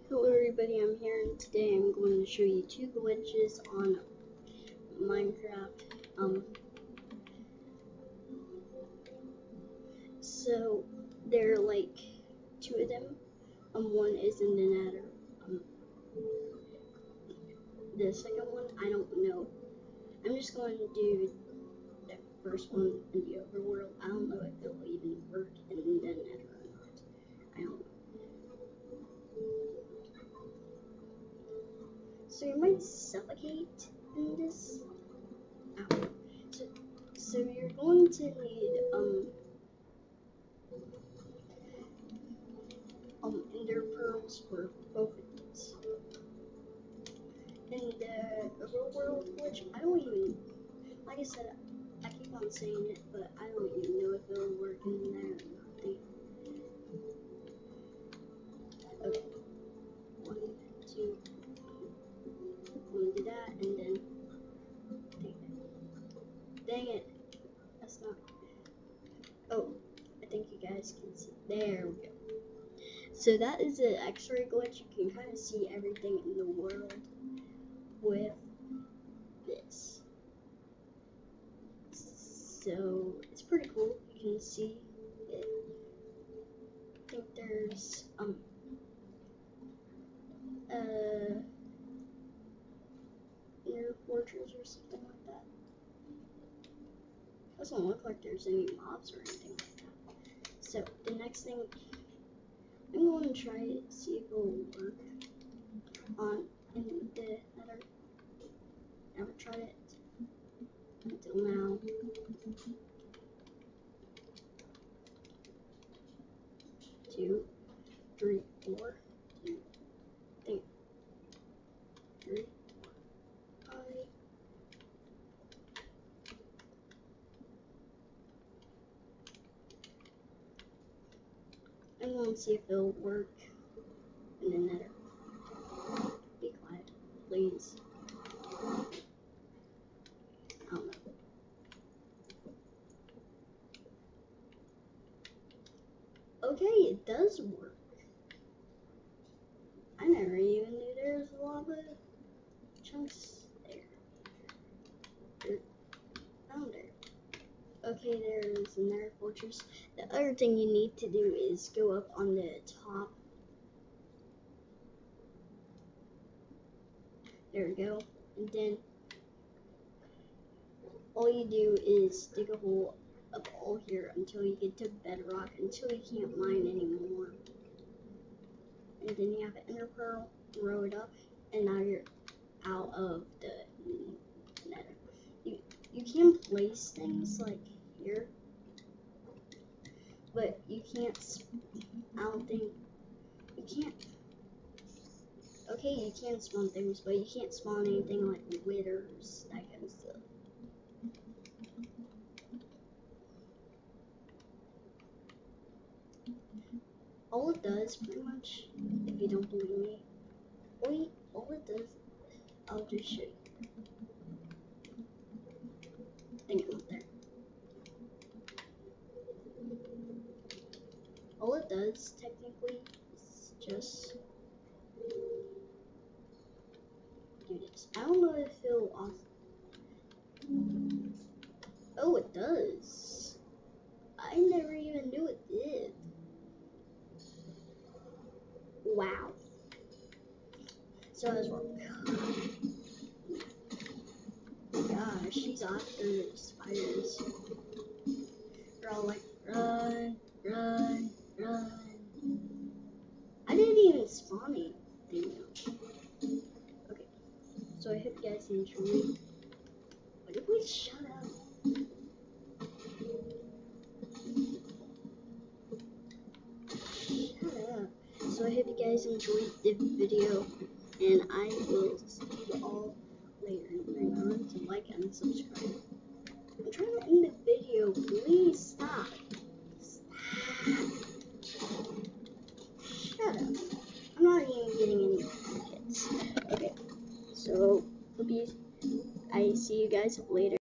Hello everybody, I'm here and today I'm going to show you two glitches on Minecraft. So there are like two of them. One is in the Nether. The second one I don't know. I'm just going to do the first one in the overworld. I don't know if it'll even work in the Nether or not. I don't know. So you might suffocate in this. Ow. So you're going to need ender pearls for both of these. In the overworld glitch, I don't even, like I said, I keep on saying it, but I don't even know if it'll work in there or not. Okay, 1, 2, I'm gonna do that, and then, dang it, that's not, oh, I think you guys can see, there we go. So that is an X-ray glitch. You can kind of see everything in the world with this. So it's pretty cool. You can see it. I think there's near fortress or something like that. Doesn't look like there's any mobs or anything like that. So the next thing, I'm going to try it, see if it will work on in the Nether. Never tried it until now. 2, 3, 4, 2, 8, 3, 5. I'm going to see if it'll work in the Nether. Be quiet, please. I don't know. Okay, it does work. I never even knew there was lava chunks there. Found it. Okay, there's another fortress. The other thing you need to do is go up on the top. There we go. And then all you do is dig a hole up all here until you get to bedrock, until you can't mine anymore. And then you have an ender pearl, throw it up, and now you're out of the Nether. You can place things like here, but you can't, I don't think, you can't, okay, you can spawn things, but you can't spawn anything like withers, that kind of stuff. All it does, pretty much, if you don't believe me, all it does, I'll just show you. I think it went there. All it does, technically, is just do this. I don't know if it'll oh, it does. I never even knew it did. Wow. So I was wrong. Gosh, she's after the spiders. They're all like, run, run, run. I didn't even spawn anything. Okay, so I hope you guys enjoyed. What if we shut up? Shut up. So I hope you guys enjoyed the video, and I will see you all later. Remember to like and subscribe. I'm trying to end the video. Please stop. Shut up. I'm not even getting any tickets. Okay. So I see you guys later.